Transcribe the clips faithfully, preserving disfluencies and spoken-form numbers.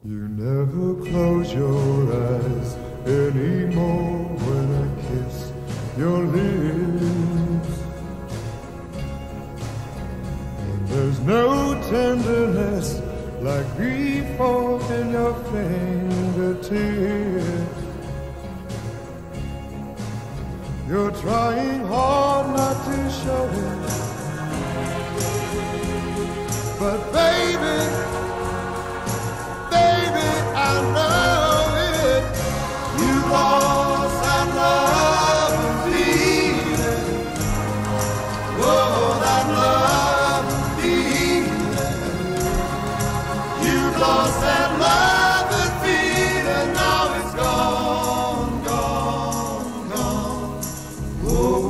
You never close your eyes anymore when I kiss your lips. And there's no tenderness like before in your fingertips. You're trying hard not to show it, but baby, baby, I know it. You lost that love and feeling. Whoa, that love and feeling. You lost that love and feeling. Now it's gone, gone, gone. Whoa.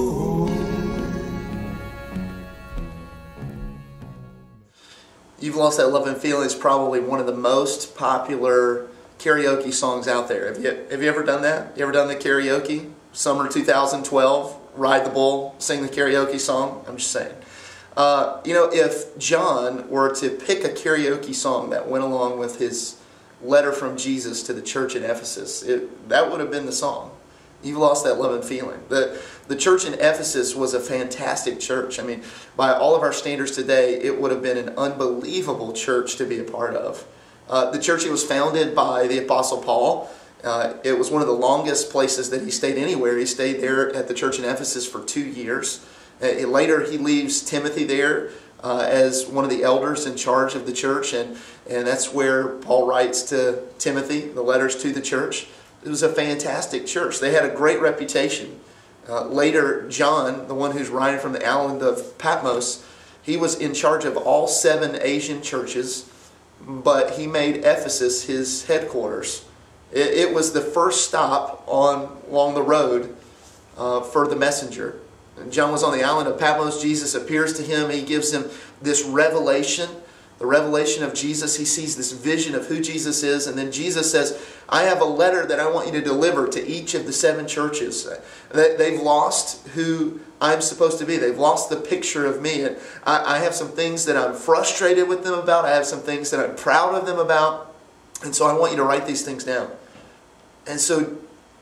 You've Lost That Love and Feeling is probably one of the most popular karaoke songs out there. Have you, have you ever done that? You ever done the karaoke? Summer two thousand twelve, Ride the Bull, sing the karaoke song? I'm just saying. Uh, you know, if John were to pick a karaoke song that went along with his letter from Jesus to the church in Ephesus, it, that would have been the song. You've Lost That Love and Feeling. The, the church in Ephesus was a fantastic church. I mean, by all of our standards today, it would have been an unbelievable church to be a part of. Uh, the church, it was founded by the Apostle Paul. Uh, it was one of the longest places that he stayed anywhere. He stayed there at the church in Ephesus for two years. Uh, later, he leaves Timothy there uh, as one of the elders in charge of the church, and, and that's where Paul writes to Timothy, the letters to the church. It was a fantastic church. They had a great reputation. Uh, later, John, the one who's writing from the island of Patmos, he was in charge of all seven Asian churches, but he made Ephesus his headquarters. It, it was the first stop on along the road uh, for the messenger. And John was on the island of Patmos. Jesus appears to him. He gives him this revelation. The revelation of Jesus. He sees this vision of who Jesus is, and then Jesus says, I have a letter that I want you to deliver to each of the seven churches. They've lost who I'm supposed to be. They've lost the picture of me. And I have some things that I'm frustrated with them about. I have some things that I'm proud of them about. And so I want you to write these things down. And so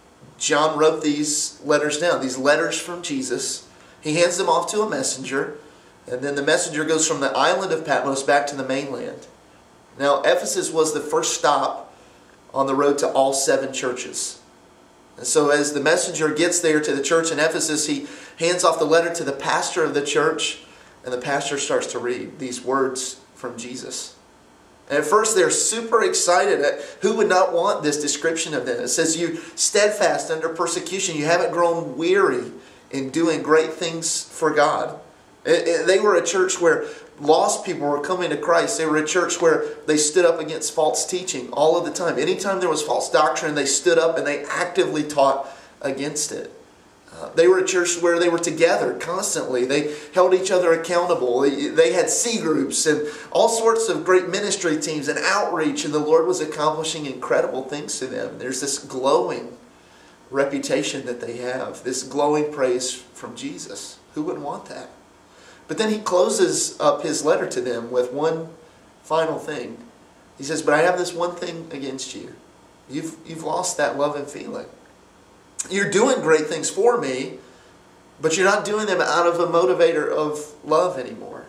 John wrote these letters down, these letters from Jesus. He hands them off to a messenger. And then the messenger goes from the island of Patmos back to the mainland. Now, Ephesus was the first stop on the road to all seven churches. And so as the messenger gets there to the church in Ephesus, he hands off the letter to the pastor of the church, and the pastor starts to read these words from Jesus. And at first they're super excited. Who would not want this description of them? It says, you steadfast under persecution. You haven't grown weary in doing great things for God. They were a church where lost people were coming to Christ. They were a church where they stood up against false teaching all of the time. Anytime there was false doctrine, they stood up and they actively taught against it. Uh, they were a church where they were together constantly. They held each other accountable. They, they had C groups and all sorts of great ministry teams and outreach, and the Lord was accomplishing incredible things to them. There's this glowing reputation that they have, this glowing praise from Jesus. Who wouldn't want that? But then he closes up his letter to them with one final thing. He says, but I have this one thing against you. You've, you've lost that love and feeling. You're doing great things for me, but you're not doing them out of a motivator of love anymore.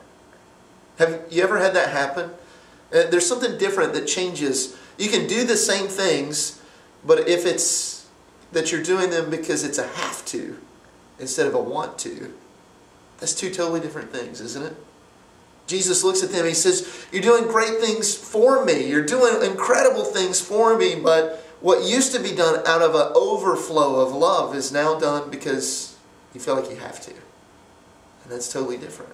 Have you ever had that happen? Uh, there's something different that changes. You can do the same things, but if it's that you're doing them because it's a have to instead of a want to, that's two totally different things, isn't it? Jesus looks at them and he says, you're doing great things for me. You're doing incredible things for me, but what used to be done out of an overflow of love is now done because you feel like you have to. And that's totally different.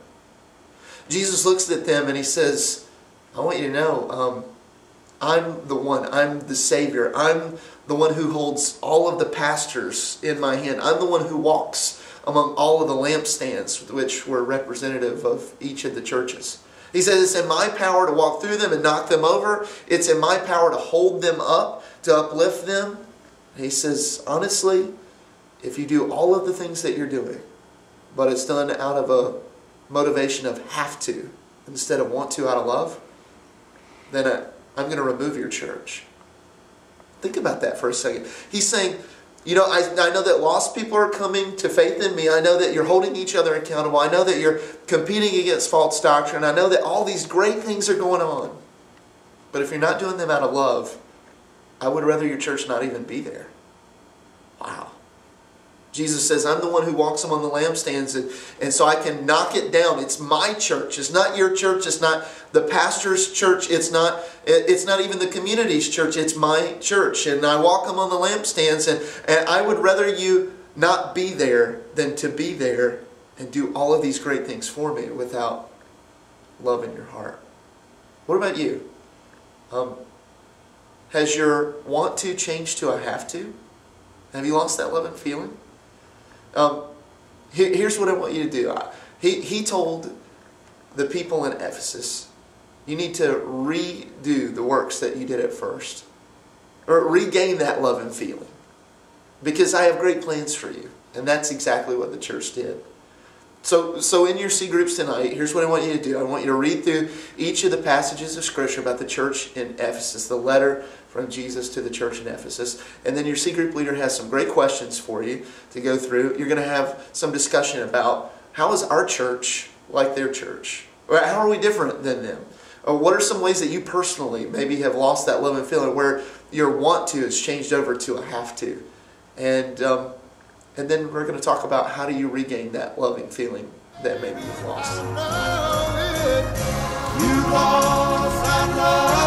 Jesus looks at them and he says, I want you to know, um, I'm the one. I'm the Savior. I'm the one who holds all of the pastors in my hand. I'm the one who walks among all of the lampstands, which were representative of each of the churches. He says, it's in my power to walk through them and knock them over. It's in my power to hold them up, to uplift them. He says, honestly, if you do all of the things that you're doing, but it's done out of a motivation of have to instead of want to out of love, then I, I'm going to remove your church. Think about that for a second. He's saying, you know, I, I know that lost people are coming to faith in me. I know that you're holding each other accountable. I know that you're competing against false doctrine. I know that all these great things are going on. But if you're not doing them out of love, I would rather your church not even be there. Wow. Jesus says, I'm the one who walks among the lampstands, and, and so I can knock it down. It's my church. It's not your church. It's not the pastor's church. It's not, it's not even the community's church. It's my church. And I walk among the lampstands, and, and I would rather you not be there than to be there and do all of these great things for me without love in your heart. What about you? Um, has your want to changed to a have to? Have you lost that love and feeling? Um, here, here's what I want you to do. He, he told the people in Ephesus, you need to redo the works that you did at first. Or regain that love and feeling. Because I have great plans for you. And that's exactly what the church did. So, so in your C groups tonight, here's what I want you to do. I want you to read through each of the passages of Scripture about the church in Ephesus, the letter from Jesus to the church in Ephesus. And then your C group leader has some great questions for you to go through. You're going to have some discussion about how is our church like their church? Or how are we different than them? Or what are some ways that you personally maybe have lost that love and feeling where your want to has changed over to a have to? And... Um, And then we're going to talk about how do you regain that loving feeling that maybe you've lost. You lost, I know.